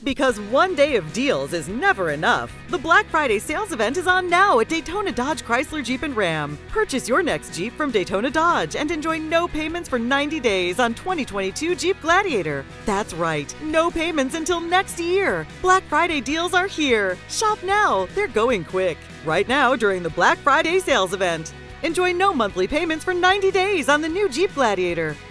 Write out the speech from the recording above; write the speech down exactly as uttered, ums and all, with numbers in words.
Because one day of deals is never enough. The Black Friday sales event is on now at Daytona Dodge, Chrysler, Jeep, and Ram. Purchase your next Jeep from Daytona Dodge and enjoy no payments for ninety days on twenty twenty-two Jeep Gladiator. That's right, no payments until next year. Black Friday deals are here. Shop now, they're going quick. Right now during the Black Friday sales event. Enjoy no monthly payments for ninety days on the new Jeep Gladiator.